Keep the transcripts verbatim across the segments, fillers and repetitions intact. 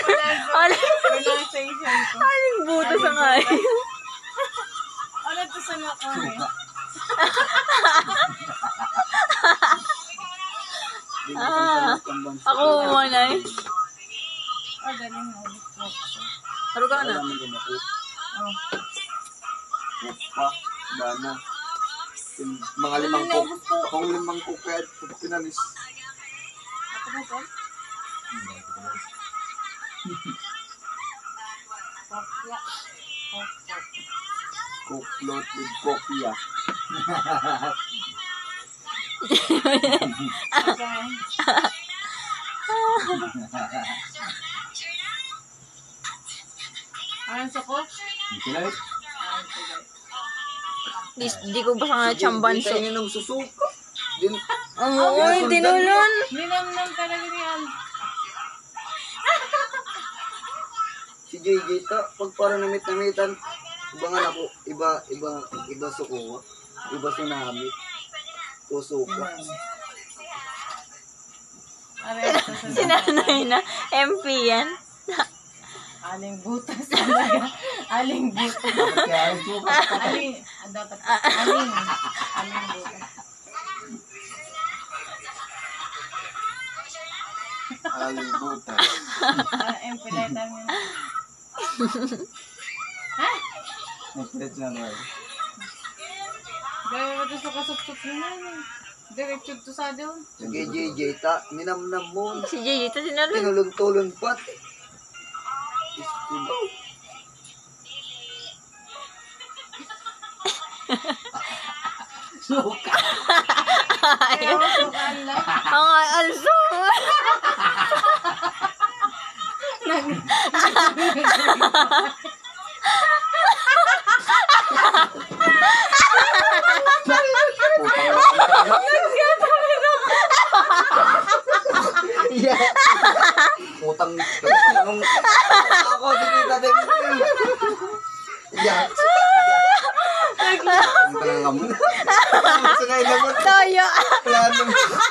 Relaxation ko. Aling buto sa ngayon. Ano to sa nakone? Ah, ako umanay. Oh, galing na. Haro ka na. Oh. Pa, dana. Mga limang cook. Kung limang cook kaya pinalis. Ako na to? Kopya. Kopya. Cook float with kopya. Okay. Anong sukot? Kilay. Di, di ko basta nga chamban so. Hindi tayo ng susuka. Din. Oo, dinulon. Ninamnam talaga niyan. Si J J ta, pag para namit-namitan, ibangan ako, iba, iba, iba suko, iba sunami, tusuko. Sinanay na. M P yan. Aling butas talaga. Aling butas. Kaya ang suka. Aling, ah, dapat, aling, aling butas. Aling buta. Ah, M P light namin. Ha? Nag-pledge na ba? Gaya mo ito sa kasupsup na yan. Diretso to sa doon. Sige J J ta, ninamnam mo. Si J J ito dinulon. Tinulog-tulog pat. Istibo. Suka. Kaya mo sukaan lang. Ang also. Yeah. Utang nung ako dito dati. Yeah. Ang talang kamo. Sakay na mo. Toyo. Plano.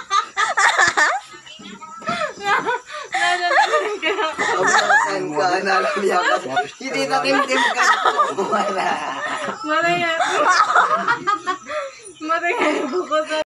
Abutan ka na liyakas. Hindi na tim-tim ka. Wala. Maraya. Maraya. Bukod